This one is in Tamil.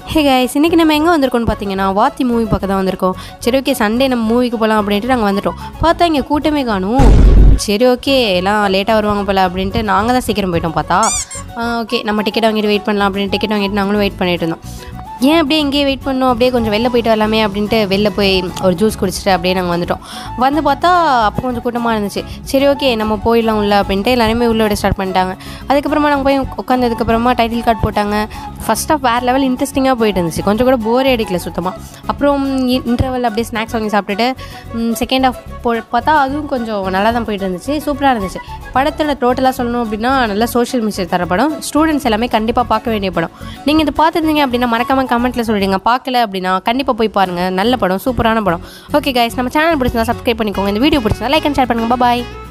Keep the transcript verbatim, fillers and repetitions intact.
ஹே கைஸ், இன்றைக்கி நம்ம எங்கே வந்திருக்கோம்னு பார்த்தீங்கன்னா வாத்தி மூவி பார்க்க தான் வந்திருக்கோம். சரி ஓகே, சண்டே நம்ம மூவிக்கு போகலாம் அப்படின்ட்டு நாங்கள் வந்துட்டோம். பார்த்தா இங்கே கூட்டமே காணும். சரி ஓகே, எல்லாம் லேட்டாக வருவாங்க போல் அப்படின்ட்டு நாங்கள் தான் சீக்கிரம் போயிட்டோம். பார்த்தா ஓகே, நம்ம டிக்கெட் வாங்கிட்டு வெயிட் பண்ணலாம் அப்படின்னு டிக்கெட் வாங்கிட்டு நாங்களும் வெயிட் பண்ணிட்டு இருந்தோம். ஏன் அப்படியே இங்கேயே வெயிட் பண்ணோம், அப்படியே கொஞ்சம் வெளில போயிட்டு வரலாமே அப்படின்ட்டு வெளில போய் ஒரு ஜூஸ் குடிச்சிட்டு அப்படியே நாங்கள் வந்துட்டோம். வந்து பார்த்தா அப்போ கொஞ்சம் கூட்டமாக இருந்துச்சு. சரி ஓகே, நம்ம போயிடலாம் உள்ள அப்படின்ட்டு எல்லாருமே உள்ளே விட ஸ்டார்ட் பண்ணிட்டாங்க. அதுக்கப்புறமா நாங்கள் போய் உட்காந்ததுக்கப்புறமா டைட்டில் கார்டு போட்டாங்க. ஃபஸ்ட் ஆஃப் வேறு லெவல் இன்ட்ரெஸ்டிங்காக போயிட்டு இருந்துச்சு. கொஞ்சம் கூட போரே அடிக்கல சுத்தமாக. அப்புறம் இன்டர்வல் அப்படியே ஸ்நாக்ஸ் வாங்கி சாப்பிட்டுட்டு செகண்ட் ஆஃப் போ பார்த்தா அதுவும் கொஞ்சம் நல்லா தான் போயிட்டு இருந்துச்சு. சூப்பராக இருந்துச்சு. படத்தில் டோட்டலாக சொல்லணும் அப்படின்னா நல்ல சோஷியல் மெசேஜ் தர படம். ஸ்டூடெண்ட்ஸ் எல்லாமே கண்டிப்பாக பார்க்க வேண்டிய படம். நீங்கள் இதை பார்த்துருந்தீங்க அப்படின்னா மறக்காமல் கமெண்ட்டில் சொல்லிடுங்க. பார்க்கல அப்படின்னா கண்டிப்பாக போய் பாருங்கள். நல்ல படம், சூப்பரான படம். ஓகே கைஸ், நம்ம சேனல் பிடிச்சிருந்தா சப்ஸ்கிரைப் பண்ணிக்கோங்க. இந்த வீடியோ பிடிச்சிருந்தா லைக் அண்ட் ஷேர் பண்ணுங்கள். பாய்.